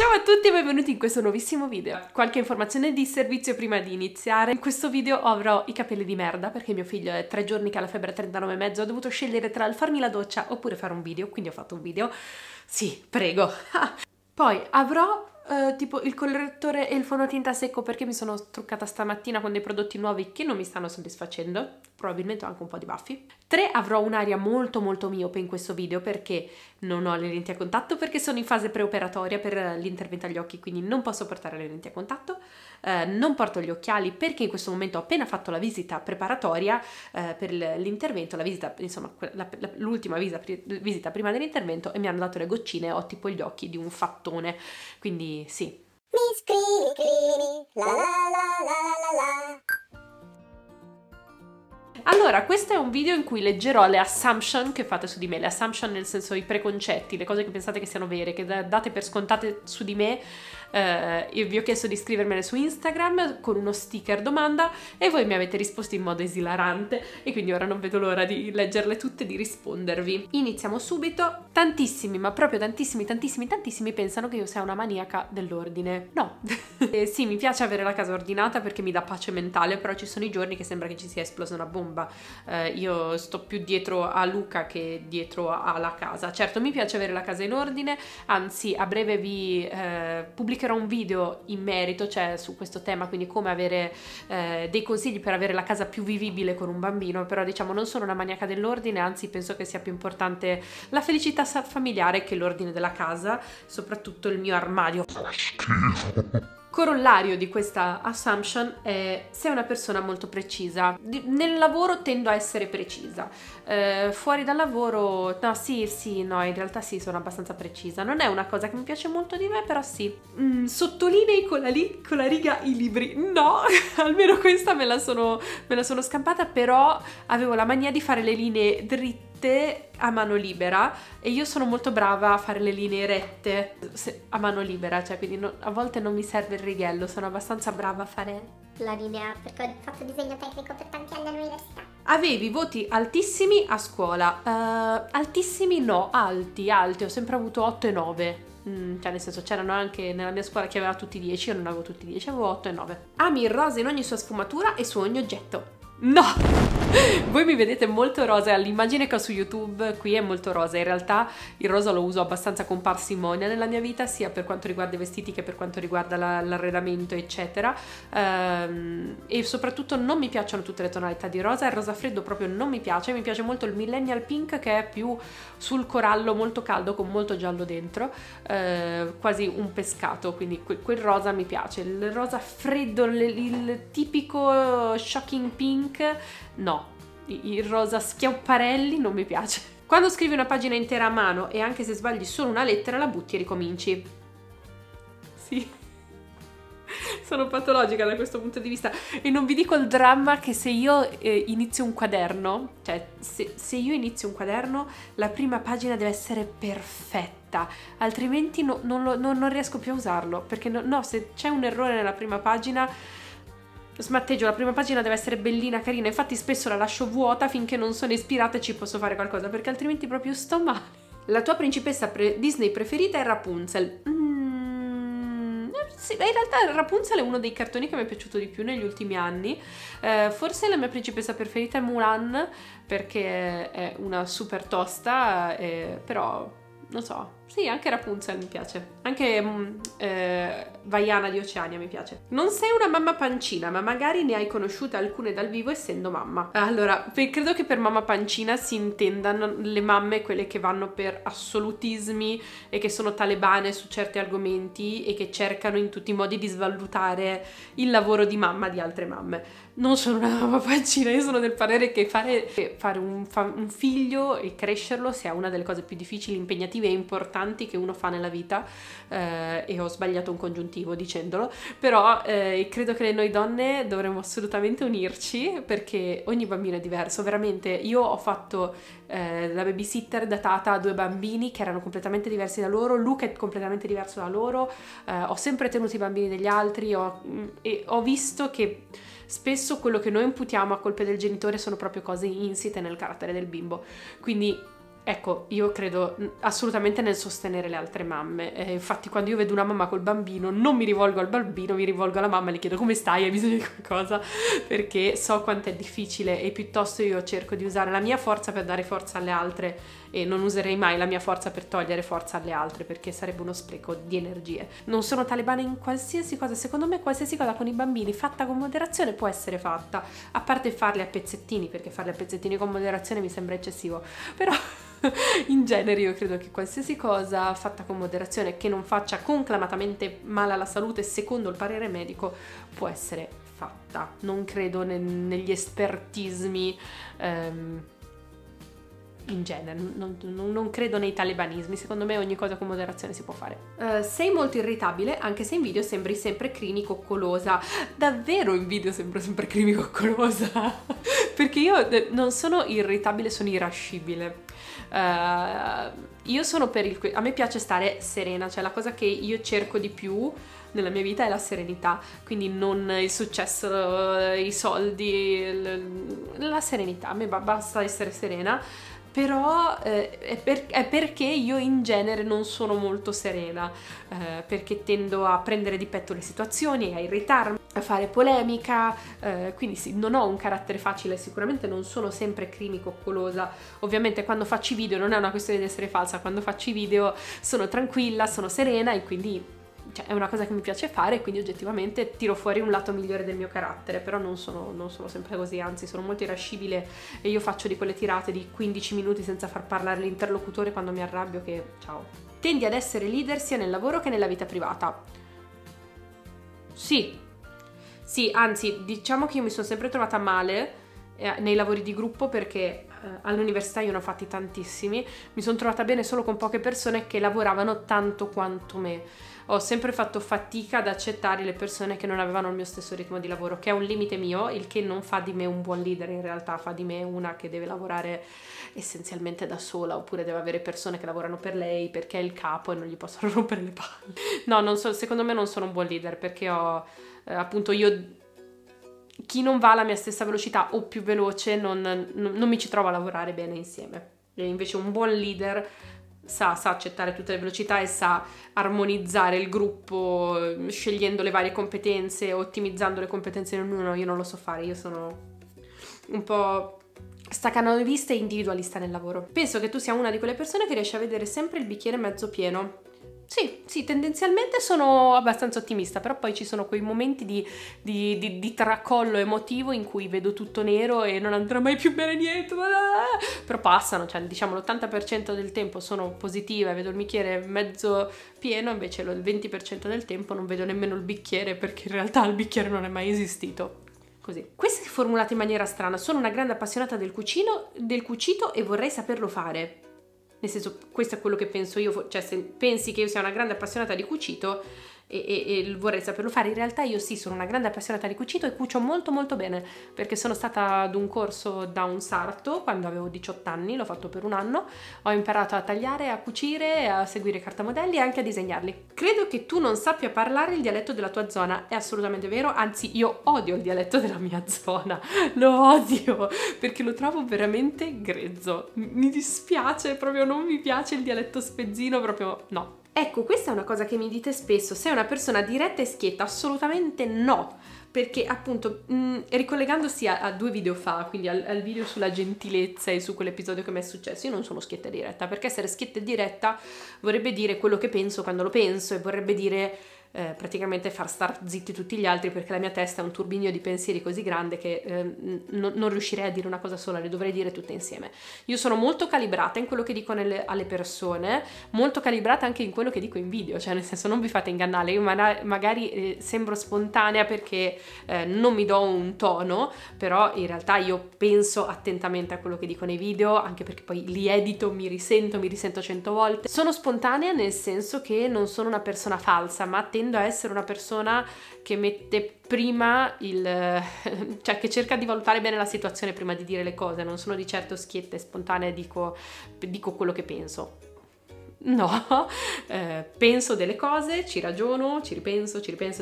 Ciao a tutti e benvenuti in questo nuovissimo video. Qualche informazione di servizio prima di iniziare. In questo video avrò i capelli di merda perché mio figlio è 3 giorni che ha la febbre 39,5. Ho dovuto scegliere tra il farmi la doccia oppure fare un video, quindi ho fatto un video. Sì, prego. Poi avrò tipo il correttore e il fondotinta secco perché mi sono truccata stamattina con dei prodotti nuovi che non mi stanno soddisfacendo, probabilmente ho anche un po' di baffi. 3, avrò un'aria molto miope in questo video perché non ho le lenti a contatto, perché sono in fase preoperatoria per l'intervento agli occhi, quindi non posso portare le lenti a contatto. Non porto gli occhiali perché in questo momento ho appena fatto la visita preparatoria per l'intervento, la visita, insomma, l'ultima visita prima dell'intervento, e mi hanno dato le goccine e ho tipo gli occhi di un fattone, quindi sì. Miss Clini, la la la la la la. Allora, questo è un video in cui leggerò le assumption che fate su di me, le assumption nel senso i preconcetti, le cose che pensate che siano vere, che date per scontate su di me. Io vi ho chiesto di scrivermele su Instagram con uno sticker domanda e voi mi avete risposto in modo esilarante e quindi ora non vedo l'ora di leggerle tutte e di rispondervi. Iniziamo subito. Tantissimi, ma proprio tantissimi pensano che io sia una maniaca dell'ordine. No. Sì, mi piace avere la casa ordinata perché mi dà pace mentale, però ci sono i giorni che sembra che ci sia esplosa una bomba. Io sto più dietro a Luca che dietro alla casa. Certo, mi piace avere la casa in ordine, anzi a breve vi pubblicherò un video in merito, cioè su questo tema, quindi come avere dei consigli per avere la casa più vivibile con un bambino, però diciamo non sono una maniaca dell'ordine, anzi penso che sia più importante la felicità familiare che l'ordine della casa, soprattutto il mio armadio. Corollario di questa assumption è: sei una persona molto precisa. Nel lavoro tendo a essere precisa, fuori dal lavoro no, no, in realtà sì, sono abbastanza precisa. Non è una cosa che mi piace molto di me, però sì. Sottolinei con la riga i libri, no, almeno questa me la sono scampata, però avevo la mania di fare le linee dritte a mano libera e io sono molto brava a fare le linee rette a mano libera, cioè quindi a volte non mi serve il righello, sono abbastanza brava a fare La linea, perché ho fatto disegno tecnico per tanti anni all'università. Avevi voti altissimi a scuola, altissimi no, alti, ho sempre avuto 8 e 9. Cioè nel senso c'erano anche nella mia scuola chi aveva tutti 10, io non avevo tutti 10, avevo 8 e 9. Ami il rosa in ogni sua sfumatura e su ogni oggetto. No! Voi mi vedete molto rosa, l'immagine che ho su YouTube qui è molto rosa, in realtà il rosa lo uso abbastanza con parsimonia nella mia vita, sia per quanto riguarda i vestiti che per quanto riguarda l'arredamento eccetera, e soprattutto non mi piacciono tutte le tonalità di rosa, il rosa freddo proprio non mi piace molto il millennial pink che è più sul corallo, molto caldo con molto giallo dentro, quasi un pescato, quindi quel rosa mi piace, il rosa freddo, il tipico shocking pink no, il rosa schiopparelli non mi piace. Quando scrivi una pagina intera a mano e anche se sbagli solo una lettera la butti e ricominci. Sì, sono patologica da questo punto di vista e non vi dico il dramma che se io inizio un quaderno, cioè se io inizio un quaderno la prima pagina deve essere perfetta, altrimenti non riesco più a usarlo, perché no, se c'è un errore nella prima pagina smatteggio, la prima pagina deve essere bellina, carina, infatti spesso la lascio vuota finché non sono ispirata e ci posso fare qualcosa, perché altrimenti proprio sto male. La tua principessa Disney preferita è Rapunzel? Sì, in realtà Rapunzel è uno dei cartoni che mi è piaciuto di più negli ultimi anni, forse la mia principessa preferita è Mulan, perché è una super tosta, però non so, sì, anche Rapunzel mi piace, anche Vaiana di Oceania mi piace. Non sei una mamma pancina, ma magari ne hai conosciute alcune dal vivo essendo mamma. Allora, credo che per mamma pancina si intendano le mamme, quelle che vanno per assolutismi e che sono talebane su certi argomenti e che cercano in tutti i modi di svalutare il lavoro di mamma di altre mamme. Non sono una mamma pancina, io sono del parere che fare un figlio e crescerlo sia una delle cose più difficili, impegnative e importanti che uno fa nella vita, e ho sbagliato un congiuntivo dicendolo, però credo che noi donne dovremmo assolutamente unirci perché ogni bambino è diverso, veramente. Io ho fatto la babysitter da tata a 2 bambini che erano completamente diversi da loro, Luca è completamente diverso da loro, ho sempre tenuto i bambini degli altri e ho visto che spesso quello che noi imputiamo a colpe del genitore sono proprio cose insite nel carattere del bimbo, quindi Ecco, io credo assolutamente nel sostenere le altre mamme. Infatti quando io vedo una mamma col bambino non mi rivolgo al bambino, mi rivolgo alla mamma e le chiedo come stai, hai bisogno di qualcosa? Perché so quanto è difficile e piuttosto io cerco di usare la mia forza per dare forza alle altre e non userei mai la mia forza per togliere forza alle altre, perché sarebbe uno spreco di energie. Non sono talebana in qualsiasi cosa, secondo me qualsiasi cosa con i bambini fatta con moderazione può essere fatta, a parte farli a pezzettini, perché farli a pezzettini con moderazione mi sembra eccessivo, però in genere io credo che qualsiasi cosa fatta con moderazione che non faccia conclamatamente male alla salute secondo il parere medico può essere fatta. Non credo negli espertismi in genere, non credo nei talebanismi, secondo me ogni cosa con moderazione si può fare. Sei molto irritabile, anche se in video sembri sempre crini coccolosa. Davvero in video sembro sempre crini coccolosa? Perché io non sono irritabile, sono irascibile. Io sono a me piace stare serena, cioè la cosa che io cerco di più nella mia vita è la serenità, quindi non il successo, i soldi, la serenità, a me basta essere serena. Però è perché io in genere non sono molto serena, perché tendo a prendere di petto le situazioni, a irritarmi, a fare polemica, quindi sì, non ho un carattere facile, sicuramente non sono sempre crimi-coccolosa. Ovviamente quando faccio i video non è una questione di essere falsa, quando faccio i video sono tranquilla, sono serena e quindi cioè, è una cosa che mi piace fare, quindi oggettivamente tiro fuori un lato migliore del mio carattere, però non sono sempre così, anzi sono molto irascibile e io faccio di quelle tirate di 15 minuti senza far parlare l'interlocutore quando mi arrabbio che ciao. Tendi ad essere leader sia nel lavoro che nella vita privata. Sì, anzi diciamo che io mi sono sempre trovata male nei lavori di gruppo perché all'università io ne ho fatti tantissimi, mi sono trovata bene solo con poche persone che lavoravano tanto quanto me. Ho sempre fatto fatica ad accettare le persone che non avevano il mio stesso ritmo di lavoro, che è un limite mio, il che non fa di me un buon leader, in realtà fa di me una che deve lavorare essenzialmente da sola, oppure deve avere persone che lavorano per lei perché è il capo e non gli possono rompere le palle. No, non so, secondo me non sono un buon leader perché ho appunto chi non va alla mia stessa velocità o più veloce non mi ci trovo a lavorare bene insieme. E invece un buon leader sa accettare tutte le velocità e sa armonizzare il gruppo scegliendo le varie competenze, ottimizzando le competenze di ognuno. Io non lo so fare, io sono un po' staccanovista e individualista nel lavoro. Penso che tu sia una di quelle persone che riesce a vedere sempre il bicchiere mezzo pieno. Sì, tendenzialmente sono abbastanza ottimista, però poi ci sono quei momenti di tracollo emotivo in cui vedo tutto nero e non andrà mai più bene niente, però passano, cioè diciamo l'80% del tempo sono positiva e vedo il bicchiere mezzo pieno, invece il 20% del tempo non vedo nemmeno il bicchiere perché in realtà il bicchiere non è mai esistito. Così. Questa è formulata in maniera strana, sono una grande appassionata del cucito e vorrei saperlo fare. Nel senso, questo è quello che penso io, cioè se pensi che io sia una grande appassionata di cucito e vorrei saperlo fare, in realtà io sì, sono una grande appassionata di cucito e cucio molto molto bene, perché sono stata ad un corso da un sarto quando avevo 18 anni, l'ho fatto per un anno, ho imparato a tagliare, a cucire, a seguire cartamodelli e anche a disegnarli. Credo che tu non sappia parlare il dialetto della tua zona, è assolutamente vero, anzi io odio il dialetto della mia zona, lo odio, perché lo trovo veramente grezzo, mi dispiace, proprio non mi piace il dialetto spezzino, proprio no. Ecco, questa è una cosa che mi dite spesso, sei una persona diretta e schietta? Assolutamente no, perché appunto ricollegandosi a 2 video fa, quindi al video sulla gentilezza e su quell'episodio che mi è successo, io non sono schietta e diretta, perché essere schietta e diretta vorrebbe dire quello che penso quando lo penso e vorrebbe dire praticamente far star zitti tutti gli altri, perché la mia testa è un turbinio di pensieri così grande che non riuscirei a dire una cosa sola, le dovrei dire tutte insieme. Io sono molto calibrata in quello che dico alle persone, molto calibrata anche in quello che dico in video, cioè nel senso non vi fate ingannare, io magari sembro spontanea perché non mi do un tono, però in realtà io penso attentamente a quello che dico nei video, anche perché poi li edito, mi risento 100 volte. Sono spontanea nel senso che non sono una persona falsa, ma tendo a essere una persona che mette prima cioè che cerca di valutare bene la situazione prima di dire le cose, non sono di certo schietta e spontanea e dico quello che penso. No, penso delle cose, ci ragiono, ci ripenso,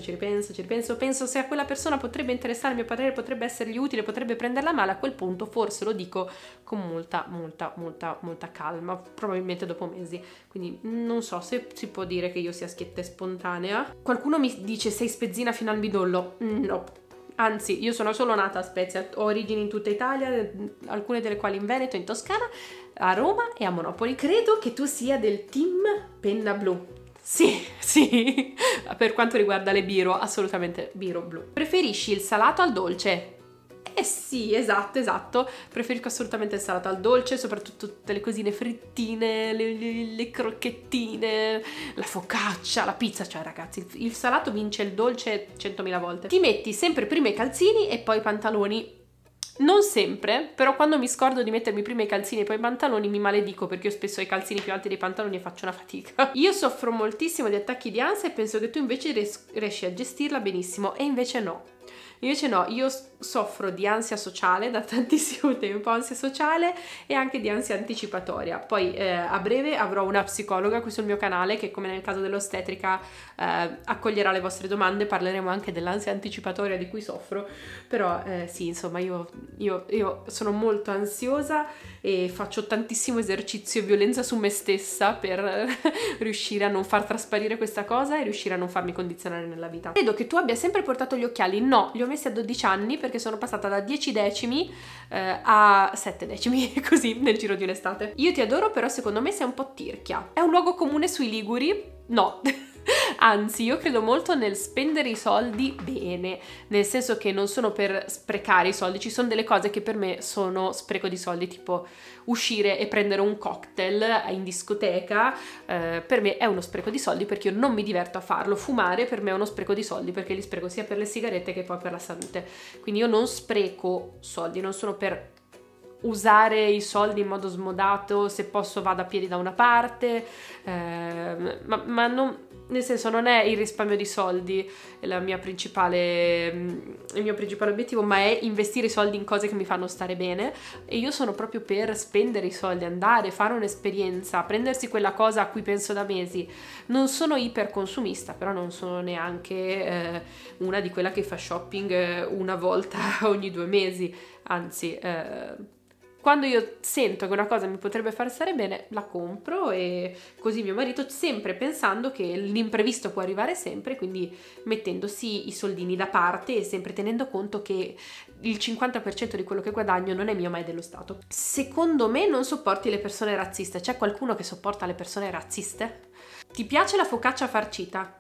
penso se a quella persona potrebbe interessare, il mio parere potrebbe essergli utile, potrebbe prenderla male, a quel punto forse lo dico con molta calma, probabilmente dopo mesi. Quindi non so se si può dire che io sia schietta e spontanea. Qualcuno mi dice sei spezzina fino al midollo? No. Anzi, io sono solo nata a Spezia, ho origini in tutta Italia, alcune delle quali in Veneto, in Toscana, a Roma e a Monopoli. Credo che tu sia del team penna blu. Sì, per quanto riguarda le biro, assolutamente biro blu. Preferisci il salato al dolce? Eh sì, esatto, preferisco assolutamente il salato al dolce, soprattutto tutte le cosine frittine, le crocchettine, la focaccia, la pizza, cioè ragazzi, il salato vince il dolce 100.000 volte. Ti metti sempre prima i calzini e poi i pantaloni? Non sempre, però quando mi scordo di mettermi prima i calzini e poi i pantaloni mi maledico perché io spesso ho i calzini più alti dei pantaloni e faccio una fatica. Io soffro moltissimo di attacchi di ansia e penso che tu invece riesci a gestirla benissimo, e invece no. Invece no, io soffro di ansia sociale da tantissimo tempo, ansia sociale e anche di ansia anticipatoria. Poi a breve avrò una psicologa qui sul mio canale che, come nel caso dell'ostetrica, accoglierà le vostre domande, parleremo anche dell'ansia anticipatoria di cui soffro. Però sì, insomma, io sono molto ansiosa e faccio tantissimo esercizio e violenza su me stessa per riuscire a non far trasparire questa cosa e riuscire a non farmi condizionare nella vita. Credo che tu abbia sempre portato gli occhiali. No, li ho messi a 12 anni perché sono passata da 10 decimi a 7 decimi, così nel giro di un'estate. Io ti adoro, però secondo me sei un po' tirchia. È un luogo comune sui liguri? No. Anzi, io credo molto nel spendere i soldi bene, nel senso che non sono per sprecare i soldi, ci sono delle cose che per me sono spreco di soldi, tipo uscire e prendere un cocktail in discoteca, per me è uno spreco di soldi perché io non mi diverto a farlo. Fumare per me è uno spreco di soldi perché li spreco sia per le sigarette che poi per la salute. Quindi io non spreco soldi, non sono per usare i soldi in modo smodato, se posso vado a piedi da una parte, ma non, nel senso, non è il risparmio di soldi il mio principale obiettivo, ma è investire i soldi in cose che mi fanno stare bene, e io sono proprio per spendere i soldi, andare, fare un'esperienza, prendersi quella cosa a cui penso da mesi. Non sono iperconsumista, però non sono neanche una di quella che fa shopping una volta ogni 2 mesi, anzi quando io sento che una cosa mi potrebbe far stare bene, la compro, e così mio marito, sempre pensando che l'imprevisto può arrivare sempre, quindi mettendosi i soldini da parte e sempre tenendo conto che il 50% di quello che guadagno non è mio ma è dello Stato. Secondo me non sopporti le persone razziste. C'è qualcuno che sopporta le persone razziste? Ti piace la focaccia farcita?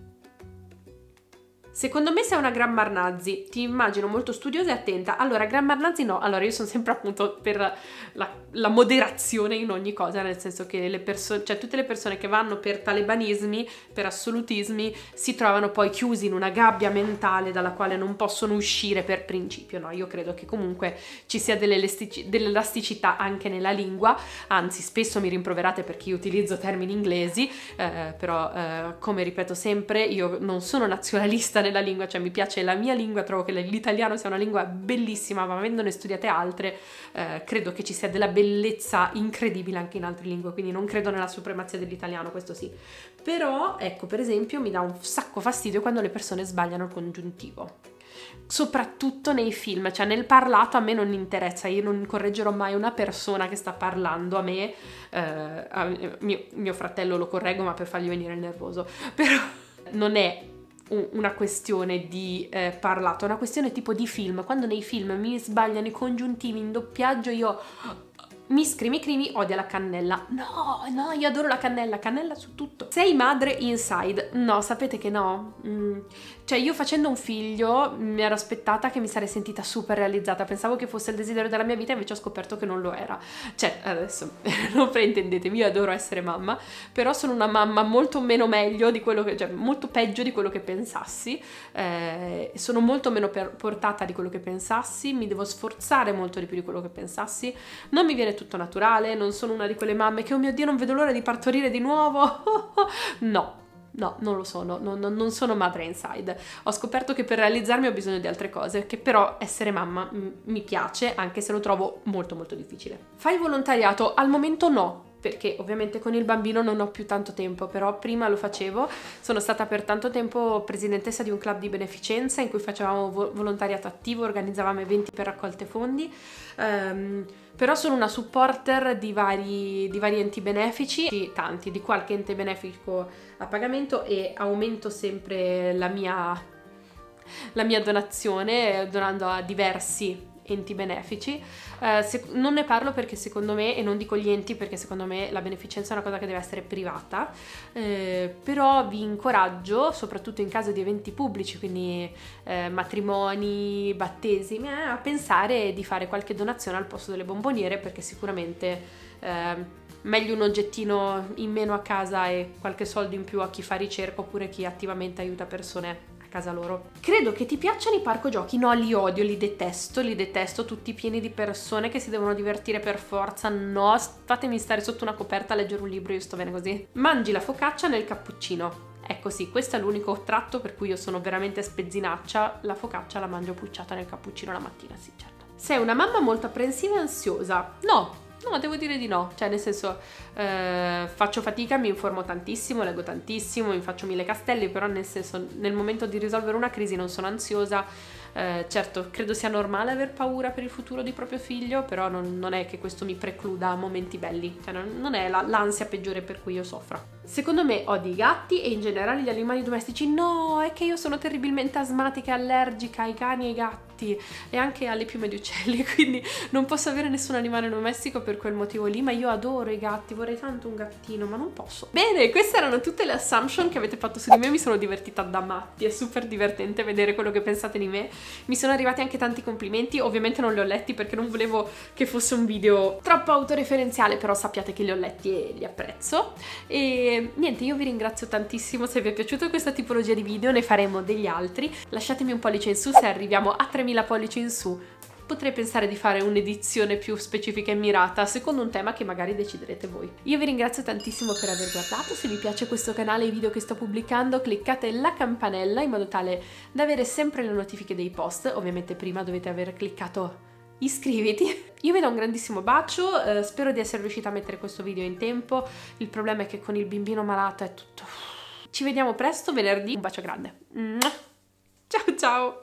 Secondo me sei una gran Marnazzi, ti immagino molto studiosa e attenta. Allora, gran Marnazzi no, allora io sono sempre appunto per la moderazione in ogni cosa, nel senso che cioè tutte le persone che vanno per talebanismi, per assolutismi, si trovano poi chiusi in una gabbia mentale dalla quale non possono uscire per principio, no? Io credo che comunque ci sia dell'elasticità anche nella lingua, anzi spesso mi rimproverate perché io utilizzo termini inglesi, però come ripeto sempre, io non sono nazionalista nella lingua, cioè mi piace la mia lingua, trovo che l'italiano sia una lingua bellissima, ma avendone studiate altre, credo che ci sia della bellezza incredibile anche in altre lingue, quindi non credo nella supremazia dell'italiano, questo sì. Però, ecco, per esempio, mi dà un sacco fastidio quando le persone sbagliano il congiuntivo. Soprattutto nei film, cioè nel parlato a me non interessa, io non correggerò mai una persona che sta parlando a me, mio fratello lo correggo ma per fargli venire il nervoso, però non è una questione di parlato, è una questione tipo di film. Quando nei film mi sbagliano i congiuntivi in doppiaggio, io mi scrimi, odia la cannella. No, io adoro la cannella su tutto. Sei madre inside? No, sapete che no. Cioè io facendo un figlio mi ero aspettata che mi sarei sentita super realizzata, pensavo che fosse il desiderio della mia vita, invece ho scoperto che non lo era. Cioè adesso non fraintendetemi, io adoro essere mamma, però sono una mamma molto meno meglio di quello che, cioè molto peggio di quello che pensassi, sono molto meno portata di quello che pensassi, mi devo sforzare molto di più di quello che pensassi, non mi viene tutto naturale, non sono una di quelle mamme che oh mio Dio non vedo l'ora di partorire di nuovo. No, non lo sono, non sono madre inside. Ho scoperto che per realizzarmi ho bisogno di altre cose, che però essere mamma mi piace, anche se lo trovo molto molto difficile. Fai volontariato? Al momento no. perché ovviamente con il bambino non ho più tanto tempo, però prima lo facevo. Sono stata per tanto tempo presidentessa di un club di beneficenza in cui facevamo volontariato attivo, organizzavamo eventi per raccolte fondi, però sono una supporter di vari enti benefici, tanti, di qualche ente benefico a pagamento, e aumento sempre la mia donazione donando a diversi enti benefici. Non ne parlo perché secondo me, e non dico gli enti perché secondo me la beneficenza è una cosa che deve essere privata, però vi incoraggio, soprattutto in caso di eventi pubblici, quindi matrimoni, battesimi, a pensare di fare qualche donazione al posto delle bomboniere, perché sicuramente meglio un oggettino in meno a casa e qualche soldo in più a chi fa ricerca oppure chi attivamente aiuta persone casa loro. Credo che ti piacciono i parco giochi. No, li odio, li detesto, tutti pieni di persone che si devono divertire per forza. No, fatemi stare sotto una coperta a leggere un libro, io sto bene così. Mangi la focaccia nel cappuccino. Ecco sì, questo è l'unico tratto per cui io sono veramente spezzinaccia. La focaccia la mangio pucciata nel cappuccino la mattina, sì, certo. Sei una mamma molto apprensiva e ansiosa? No, devo dire di no, cioè nel senso faccio fatica, mi informo tantissimo, leggo tantissimo, mi faccio 1000 castelli, però nel senso nel momento di risolvere una crisi non sono ansiosa. Certo, credo sia normale aver paura per il futuro di proprio figlio, però non è che questo mi precluda momenti belli, cioè non è l'ansia peggiore per cui io soffro. Secondo me odi i gatti e in generale gli animali domestici. No, è che io sono terribilmente asmatica e allergica ai cani e ai gatti e anche alle piume di uccelli, quindi non posso avere nessun animale domestico per quel motivo lì, ma io adoro i gatti, vorrei tanto un gattino, ma non posso. Bene, queste erano tutte le assumption che avete fatto su di me, mi sono divertita da matti, è super divertente vedere quello che pensate di me. Mi sono arrivati anche tanti complimenti, ovviamente non li ho letti perché non volevo che fosse un video troppo autoreferenziale, però sappiate che li ho letti e li apprezzo. E niente, io vi ringrazio tantissimo, se vi è piaciuta questa tipologia di video ne faremo degli altri. Lasciatemi un pollice in su, se arriviamo a 3000 pollici in su potrei pensare di fare un'edizione più specifica e mirata secondo un tema che magari deciderete voi. Io vi ringrazio tantissimo per aver guardato, se vi piace questo canale e i video che sto pubblicando cliccate la campanella in modo tale da avere sempre le notifiche dei post, ovviamente prima dovete aver cliccato iscriviti. Io vi do un grandissimo bacio, spero di essere riuscita a mettere questo video in tempo, il problema è che con il bambino malato è tutto... Ci vediamo presto venerdì, un bacio grande. Ciao ciao!